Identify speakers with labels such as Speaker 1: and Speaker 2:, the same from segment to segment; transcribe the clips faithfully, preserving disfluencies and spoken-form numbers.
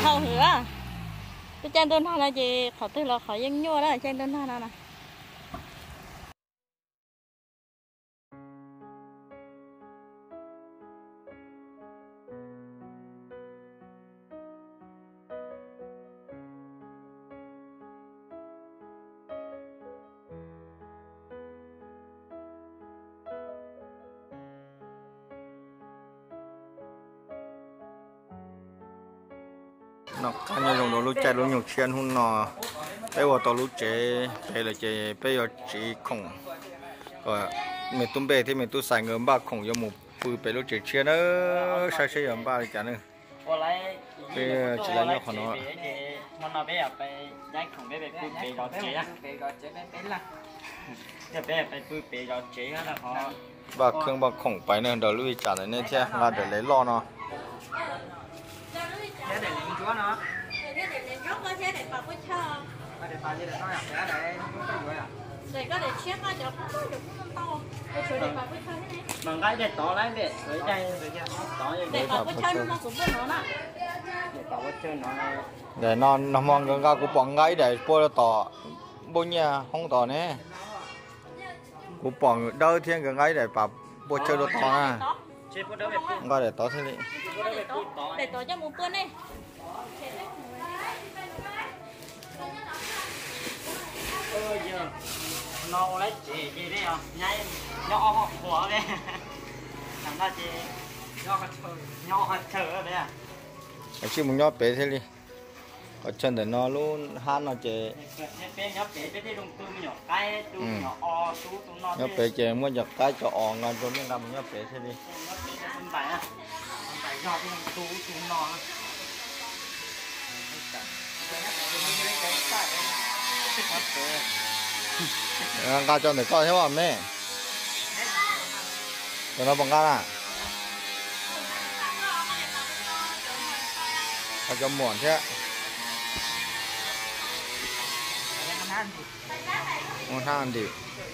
Speaker 1: hầu hứa cái chân đơn thang là gì khó từ là khó dân nhua đó chân đơn thang nào nè
Speaker 2: nó cá nhân dùng đồ lúa chạy lúa nhục xiên hun nọ bây giờ tàu lúa chế bây là chế bây giờ chỉ khổng rồi mình tung bể thì mình tung xài ngớm ba khổng cho một bự bể lúa chế xiên đó sai sai ngớm ba thì chả nữa bây giờ chỉ là nhau khổng nó
Speaker 3: มันเอาไปแบบไปย้ายของไปไปปื้อเปย์เราเจ๊อะเปย์เราเจ๊ไม่เป็นละจะไปไปปื้อเปย์เราเจ๊แล้วเขา
Speaker 2: ba khương ba khổng phải nên đồ lúa chả này nên thế là để lấy lo nó
Speaker 3: để để lính chúa nó
Speaker 1: để để nhóc có thế để bảo với cho
Speaker 3: để bảo gì để nó để để
Speaker 1: để có để chết nó cho nó được không to để để bảo với cho thế này
Speaker 3: bằng cái để tỏ lại để với đây tỏ
Speaker 1: để bảo với cho nó cũng biết nó nè
Speaker 3: để bảo với cho nó
Speaker 2: để nó nó mong cái cái của bọn gái để bôi tỏ bôi nhà không tỏ nè của bọn đâu thiên cái gái để bảo bôi chơi đồ tỏ à ngay để tỏ thế này
Speaker 1: để tỏ cho một tuần đi
Speaker 3: ơ giờ nó lấy chị gì đấy à nhảy nhỏ họ của đấy thằng ta chị nhỏ họ chờ nhỏ họ chờ đấy à
Speaker 2: chỉ muốn nhỏ bé thế đi ở chân để nó luôn han nó chế nhỏ bé chế muốn giật cái cho òn ngon cho mình làm nhỏ bé thế đi ăn cho để coi thế mà mẹ rồi nó bằng cá à cho muộn thế một hàng đi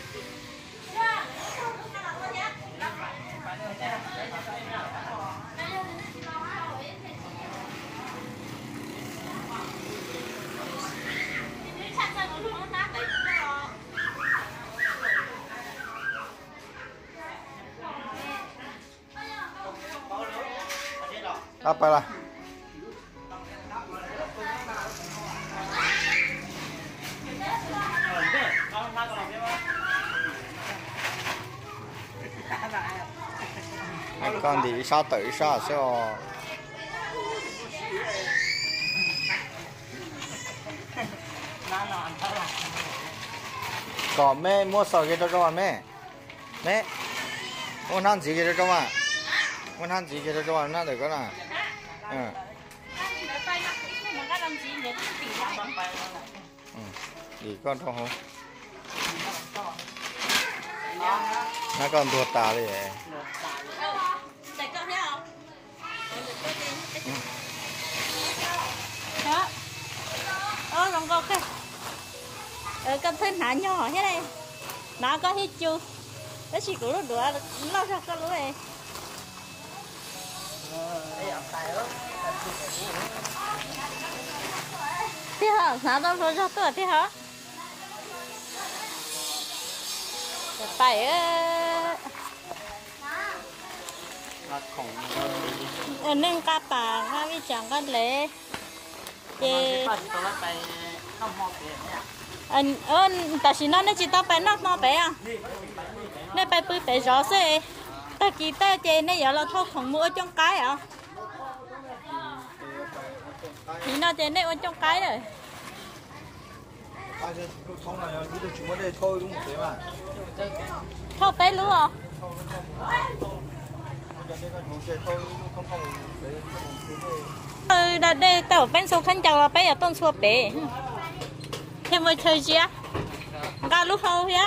Speaker 2: apa lah con thì sao tự sao sao có mẹ mua sầu cái đó cho mẹ mẹ muốn ăn gì cái đó cho mà muốn ăn gì cái đó cho mà nó được cái nào ừ gì con thôi không nó còn tuột tà đi vậy
Speaker 1: để con thấy không đó ơ lòng con cái ở con thân hả nhỏ thế này nó có hết chưa nó chỉ có lúc nữa nó ra con lúa này thế hả sao đâu rồi ra tuổi thế hả phải ở nâng cá bà cá vi chẳng con lẽ thì anh ơn ta chỉ nói nó chỉ tao phải nó nó bé à nó phải bự bé rõ xe ta chỉ ta chơi này giờ là thôi không mua trong cái à thì nó chơi này ở trong cái rồi thôi bé luôn à ừ đây đây tao bên số khăn chào là bé ở tôn xua bé thêm một chơi gì á ga lúc hầu á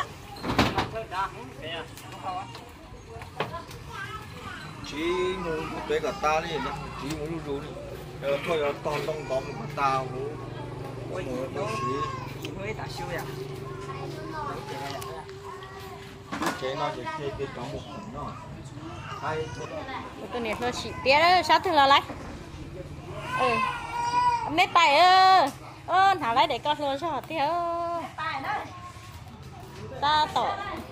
Speaker 2: chỉ muốn bé cả ta đi chỉ muốn lúc rồi đi thôi là toàn đông đông cả ta muốn muốn nó chỉ mới đã siêu à chế nó chỉ chế cái có một phần nó hay
Speaker 1: tôi này nó chỉ bé đó sao thì là lấy ừ mấy bài ơ ơ thảo lấy để con luôn cho theo ta tổ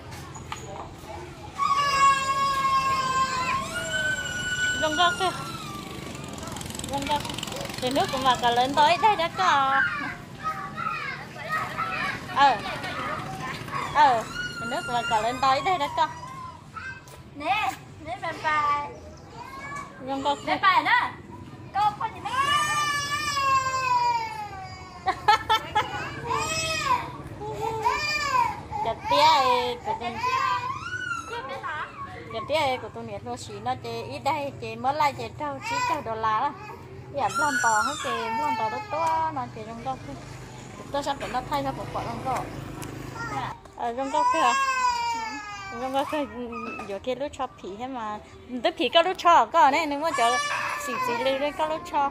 Speaker 1: rong rong kìa rong rong thì nước của mà cả lên tới đây đã có ờ ờ thì nước của mà cả lên tới đây đã có
Speaker 4: nè nè bài bài
Speaker 1: rong rong
Speaker 4: nè bài đó cô có gì mấy
Speaker 1: chặt tía của tôi chặt tía của tôi nó xí nó chỉ ít đây chỉ mới lại chỉ trâu chỉ trâu đô la đó giờ lon tò hết chỉ lon tò đó to nó chỉ rong rong tôi sắp tới nó thay ra một quả rong rong ở rong rong kia rong rong kia giờ kia lúc cho phì hết mà tới phì có lúc cho có này nếu mà cho xì xì lên lên có lúc cho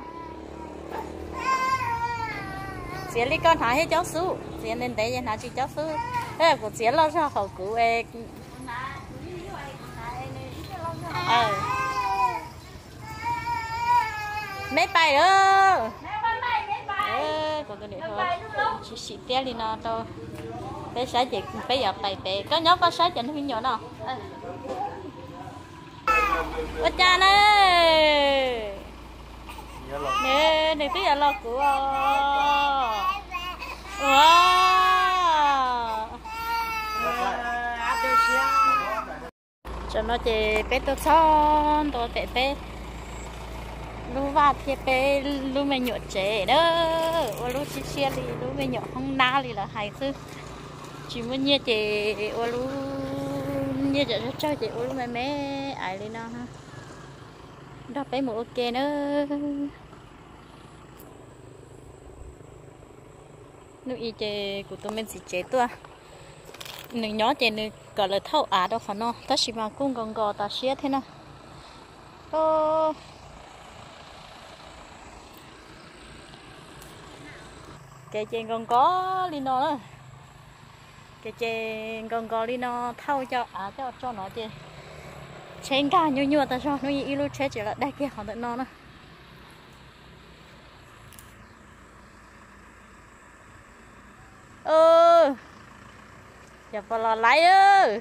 Speaker 1: xì lên con thả hết cháu su xì lên đấy giờ thả chỉ cháu su thế là của xì lâu sao hậu cứu em ờ mấy bài ơ ơ còn tôi để thôi chỉ xịt té đi nó đâu bé sái chị bé giờ bài bé có nhóc có sái chị nó nhỏ nào ơ cha nè nè nè tí là lo của wow cho nó chỉ bé tôi son tôi bé bé lu va thì bé lu mày nhọ chế đó ô lu xí xí đi lu mày nhọ không na đi là hay chứ chỉ muốn nhẹ chế ô lu nhẹ chế cho chơi chế ô lu mày mẹ ai đi nào ha đó bé một ok nữa nu y chế của tụi mình chỉ chế tua nương nhỏ chế nương gọi là thâu á đâu phải nó ta chỉ mà cung gòn gò ta xé thế nào ô cái chèn còn có lino đó cái chèn còn có lino thâu cho à cho cho nó chèn chèn cả nhiều nhiều ta cho nó y lu chế chỉ là đây kia họ tự nó nữa ơ giờ phải là lấy ơ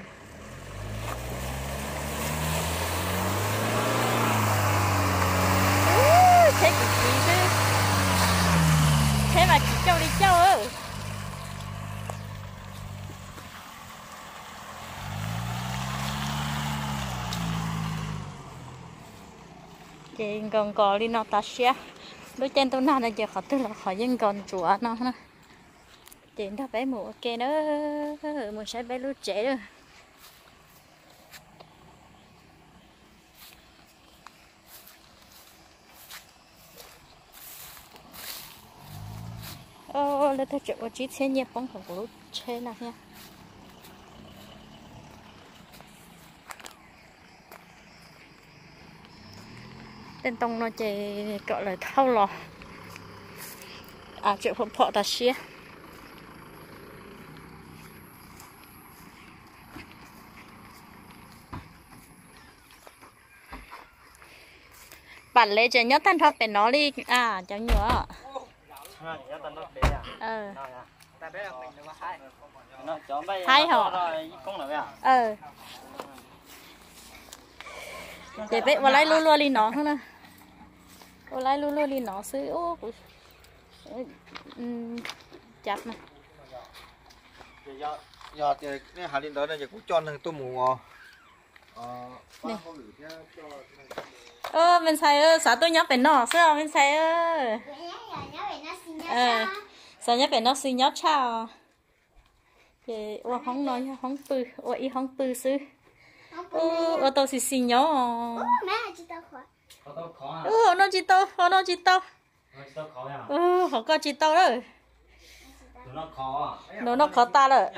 Speaker 1: chế cái gì chứ thế mà chỉ châu đi châu ơ chị còn có đi nó ta xe đôi chân tôi nào là giờ họ tức là họ dân còn chúa nó nữa chị đã bé mũ ok nữa mình sẽ bé lúc trẻ rồi ô lên tới chỗ chỉ xe nhẹ bóng của lúc trẻ nào nha tên tông nó chỉ gọi là thâu lò à chuyện phổ phọ ta xe bản lệ chỉ nhớ tan thoát để nó đi à cháu nhớ ờ hai họ ờ để bé vào lấy luôn luôn đi nó hơn nè vào lấy luôn luôn đi nó xứ ô chặt này
Speaker 2: giờ giờ thì cái hạt điện đó này giờ cũng cho thằng tôm mù
Speaker 1: này ơ mình xài ơ sao tôi nhớ phải nọ sao mình xài ơ ờ sao nhớ phải nó suy nhớ chào thì ô không nói không bự ô y không bự sư ô ô tôi xì xì nhớ ô nó chỉ tao ô nó chỉ tao ừ họ có chỉ tao rồi nó nó khó ta rồi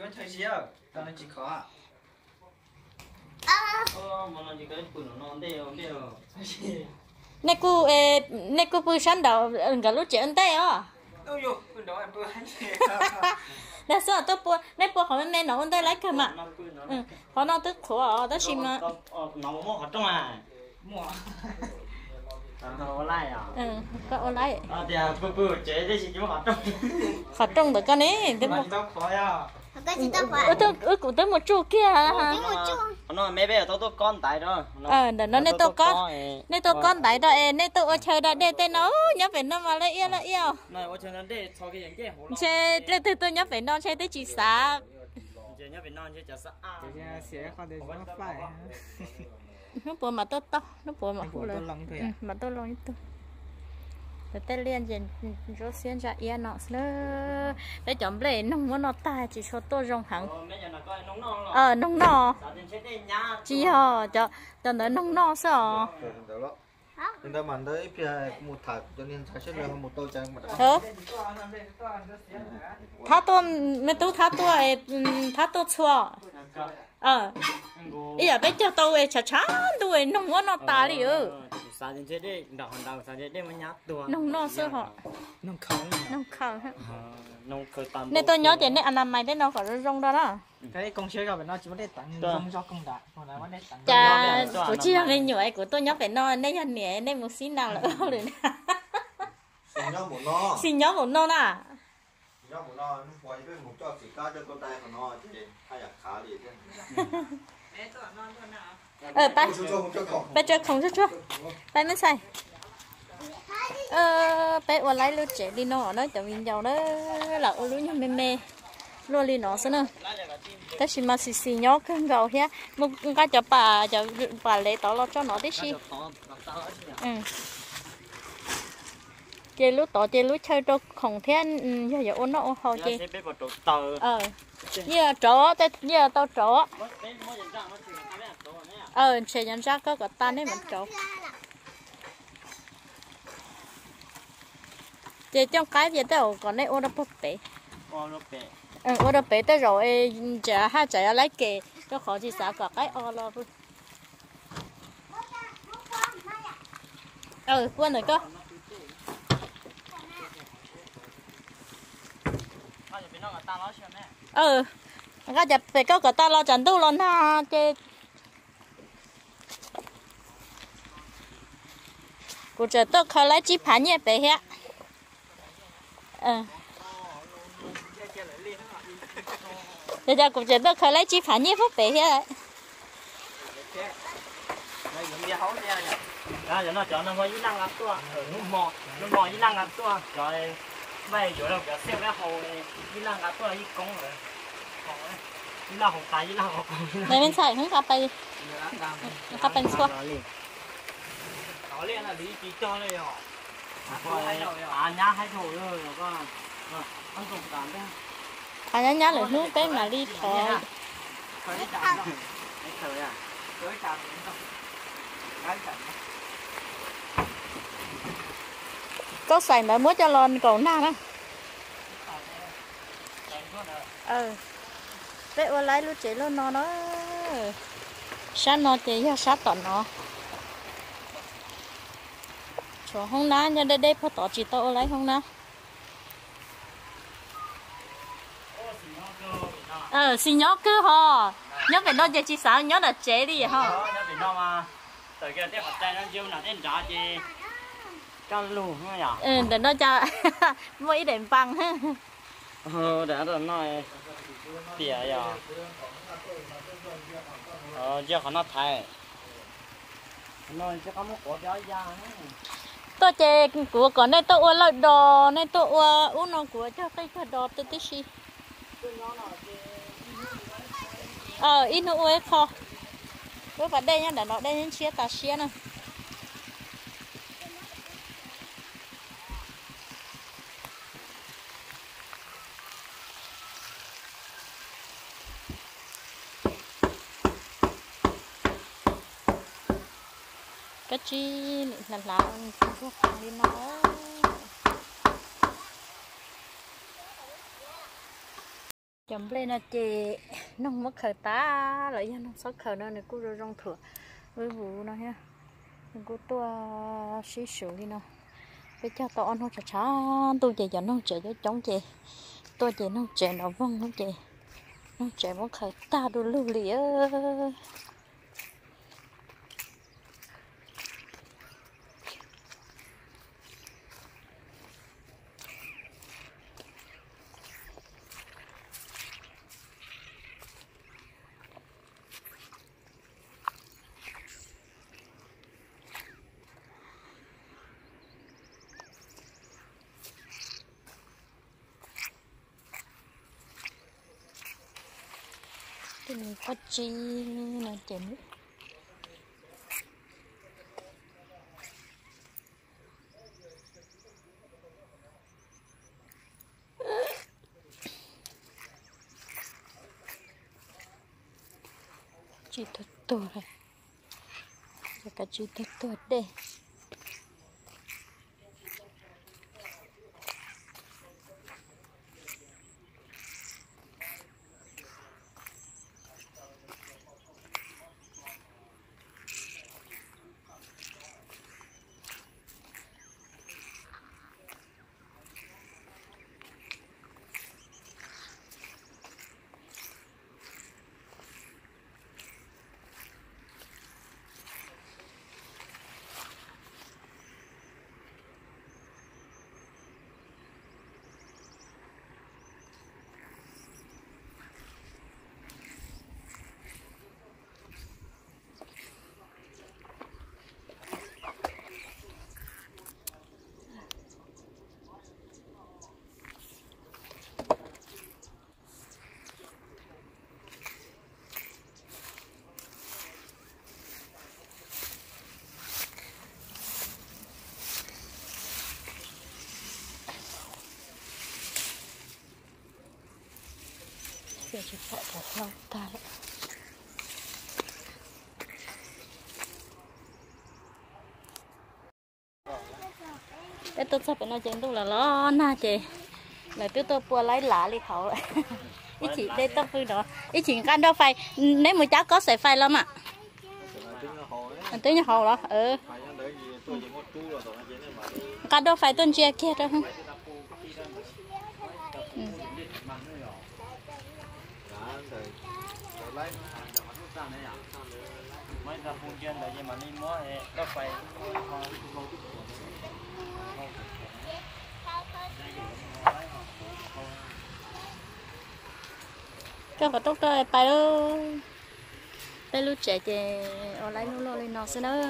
Speaker 1: nè cô nè cô bự sáng đầu cả lúc trẻ anh tay à đã sao tôi bự nè bự họ nè nó anh tay lấy cơ mà họ nó tức khổ à đó xí mà
Speaker 3: ô lai à
Speaker 1: ừ có ô lấy
Speaker 3: à thì bự bự chế đây chỉ có họ trong
Speaker 1: khó trông được con ấy tới một
Speaker 3: tao khó à
Speaker 4: Cái gì tao phải.
Speaker 1: ơ tôi ơ cũng tới một chỗ kia hả
Speaker 3: nó mấy bé tao tôi con tại đó
Speaker 1: ờ để nó nên tôi con nên tôi con tại đó em nên tôi chơi đó để tên nó nhớ phải nó mà lại yêu lại yêu
Speaker 3: này ở trên đó để cho cái gì hổ
Speaker 1: chơi để tôi tôi nhớ phải nó chơi tới chỉ xã
Speaker 3: chơi nhớ phải non chơi chả sợ à
Speaker 2: sẽ không để nó phải
Speaker 1: nó buồn mà tôi to nó buồn mà
Speaker 2: buồn tôi lòng thôi
Speaker 1: ừ, mà tôi lòng như tôi để tên liên trên chỗ xuyên ra yên nó nữa để chọn lấy nông nó nó tai chỉ cho tôi rong hẳn ờ nông nọ chỉ hò cho cho nó nông nọ sao
Speaker 2: chúng ta mang tới một thạch cho nên sẽ là một tô trang mà
Speaker 1: ờ tháo tôi mấy tôi tháo tôi tháo tôi chua ờ ý là bây giờ tôi chả chán tôi nông nó ta đi ư
Speaker 3: sao đến chơi đi đào đào sao đến đây mới nhát tua
Speaker 1: nông nó sao họ
Speaker 3: nông không
Speaker 1: nông không
Speaker 3: nông khơi tạm
Speaker 1: nên tôi nhớ chuyện này anh làm mày đấy nó có rong đó đó
Speaker 3: cái công chơi gặp nó chỉ có để tặng rong cho công đạt còn lại vẫn để tặng
Speaker 1: chà của chị hàng cái nhựa của tôi nhớ phải no nên anh nhẹ nên một xí nào là ơ rồi
Speaker 2: xin nhớ một no
Speaker 1: xin nhớ một no à
Speaker 2: nhớ một no nó quay với một cho chỉ cá cho con tay của nó thì hay là khá đi thế
Speaker 1: ờ ba ba cho không cho cho ba mới xài ờ bé qua lấy lúa trẻ đi nó nó cho mình giàu đó là ô lúa nhau mê mê luôn đi nó nữa tất nhiên mà xì xì nhó cơn gạo hết một cái cho bà cho bà lấy tao lo cho nó tí xí ừ chơi lúa tỏ chơi lúa chơi cho không thế giờ giờ ôn nó ôn hồ chơi ờ như là chó tết như là tao chó ờ sẽ nhận ra có cái tan đấy mình chó chơi trong cái gì tao còn đây ôn nó bốc bể ừ ôn nó bể tới rồi chả hai chả lấy kề cho khó chỉ xả cả cái o lo luôn ừ quên rồi cơ ừ cái chụp về có cái ta lo chẳng tu luôn ha chơi cô chờ tôi khai lấy chiếc phản nhẹ bé hết ờ bây giờ cô chờ tôi khai lấy chiếc phản nhẹ phút bé hết
Speaker 3: đó giờ nó chọn nó có kỹ năng lắm tua nó mò nó mò kỹ năng lắm tua rồi bây giờ nó sẽ xem cái hồ này kỹ năng lắm tua cái công rồi kỹ năng hồ tài kỹ năng hồ
Speaker 1: đây bên sai không cặp bay cặp bên xua
Speaker 3: đó liền là lý trí cho đây họ à nhá hay thổi rồi có ăn cùng tạm đấy
Speaker 1: à nhá nhá lửa nước cái mà đi thổi
Speaker 3: thổi đi chạm đâu thổi à thổi chạm cái chạm
Speaker 1: có xài mà mới cho lon cầu na đó ừ bé ô lấy lúc chế luôn nó nó sát nó thì ra sát tận nó chỗ không ná nha đây đây phải tỏ chỉ tao lấy không ná ờ xin nhớ cứ ho nhớ về nó chỉ sao nhớ là chế đi ha
Speaker 3: nhớ về nó mà từ kia tiếp mặt tay nó chiêu nào đến trả gì cho lù không nhở
Speaker 1: ừ để nó cho mỗi điểm bằng ha
Speaker 3: ờ để rồi nói tỉa à ờ giờ họ nó thay nó sẽ có một quả gió da
Speaker 1: tôi chơi của còn này tôi uống lợi đò này tôi uống uống nó của cho cái cái đò tôi tí xí ờ ít nó uống kho tôi vào đây nhá để nó đây những chia tà chia này cái chi là là không có đi nó chấm lên là chị nông mất khởi tá lại nha nông sót khởi đó này cô rồi rong thửa với vụ nó ha cô tua xí xỉu đi nó bây giờ tao ăn không chả chả tôi chỉ cho nông trẻ cho chống chị tôi chỉ nông trẻ nó vong không chị nông trẻ mất khởi ta đồ lưu lịa cái này có chi nó chén chỉ thật tốt rồi cả chỉ thật tốt đây giờ chỉ phải bỏ theo ta lại cái tôi sắp phải nói chuyện tôi là lo na chị là tôi tôi bùa lấy lá đi khẩu lại ý chị đây tôi vui đó ý chị ăn đâu phải nếu mà cháu có sợi phai lắm ạ anh tới nhà hồ đó ừ ăn đâu phải tuần chia kia đâu không
Speaker 3: mấy giờ phun trên đấy mà đi mua thì nó phải
Speaker 1: cái phải tốt rồi phải đâu phải lúc trẻ trẻ ở lại nó lo lên nó sẽ nữa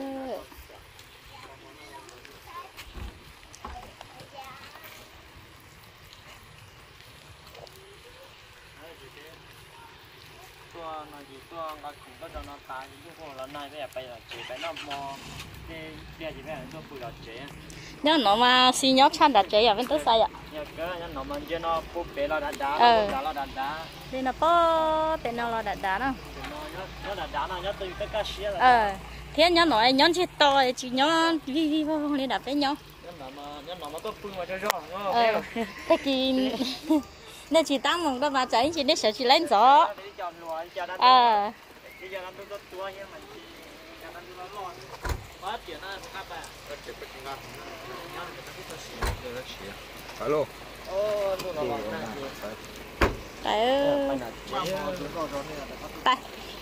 Speaker 3: nó chỉ tôi nó cũng có cho nó tài những cái là này bây giờ bây giờ chỉ phải nó mò cái bây giờ chỉ phải tôi phụ là chế
Speaker 1: nhớ nó mà xí nhóc chăn đặt chế à bên tới sai ạ
Speaker 3: nhớ cái nhớ nó mà cho nó phụ bé nó đặt đá nó nó đặt đá
Speaker 1: đi nó po bên nó lo đặt đá nó
Speaker 3: nhớ đặt đá nó nhớ từ tất cả xía rồi
Speaker 1: ờ thế nhớ nói nhớ chết to chỉ nhớ vi vi không lên đặt với nhau
Speaker 3: nhớ nó mà nhớ nó mà tôi phụ mà cho cho
Speaker 1: ờ thế thì nên chỉ tăng một cái mà cháy chỉ nên sợ chỉ lên gió à
Speaker 2: alo
Speaker 1: tại ơi tại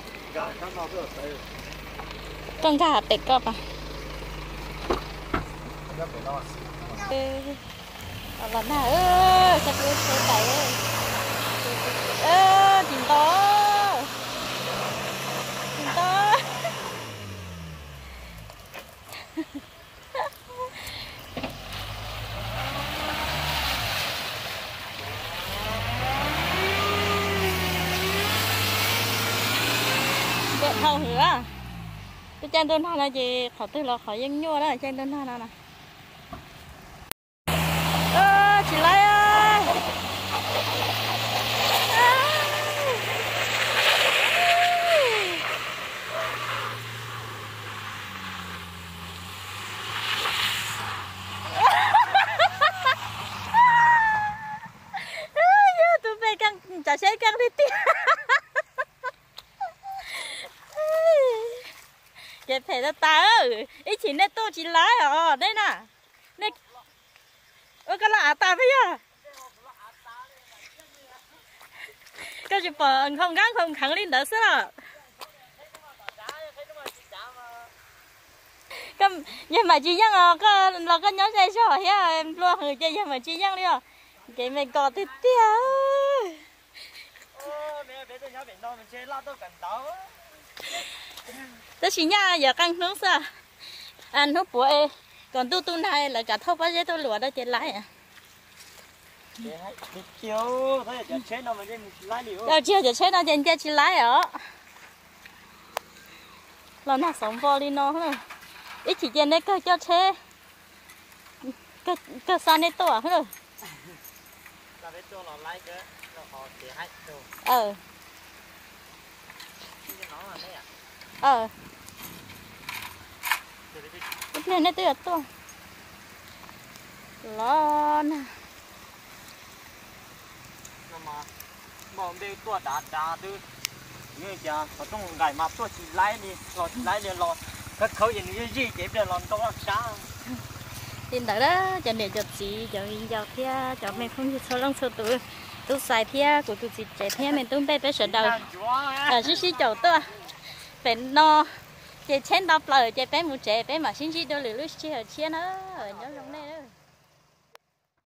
Speaker 1: con gà tết cơ mà là na ơi chắc tôi sẽ tại ơi ơ chim to chim to vậy thầu hứa cái chân tôi nói là gì khỏi tôi là khỏi dân nhua đó chân tôi nói nào nè ơ chị lấy ơi tụi bay căng chả xe căng đi tiếp cái phải là ta ơi ý chỉ nên tôi chỉ lái ở đây nè này ơ cái là ta bây giờ cái gì bỏ không gắng không khẳng lên đó sao cái nhưng mà chỉ rằng có là có nhóm dây cho hả em luôn người chơi nhưng mà chỉ rằng đi à cái mình có thì tiêu tôi chỉ nhà giờ căng nước sao ăn hút bữa còn tu tu này là cả thâu bao nhiêu tôi lúa đó chết lái à
Speaker 3: đi chiếu thôi giờ chết nó mà đi lái liều
Speaker 1: đâu chưa giờ chết nó trên chơi chỉ lái ở lần nào sống vô đi nó nữa ít chỉ trên đấy cơ cho chết cơ cơ san đấy to hết rồi
Speaker 3: là đấy cho nó lái cái nó họ chỉ hay đồ
Speaker 1: ờ
Speaker 3: nó là đấy à
Speaker 1: ờ ít nên nó tuyệt to lon
Speaker 3: mà mà đây tua đá đá tư như kia họ trong gài map tua chỉ lái đi lò lái đi lò các khâu gì như gì chế được lò to xa
Speaker 1: tin đó đó cho nên cho chị cho mình cho phía cho mình không như số lông số tuổi tôi xài phía của tôi chị chạy phía mình tôi bé bé sợ đầu ở xí xí chậu tôi phải no chạy chén đập lời chạy bé một chạy bé mà xin xí đâu lười lười xí ở chia nó ở nhớ lông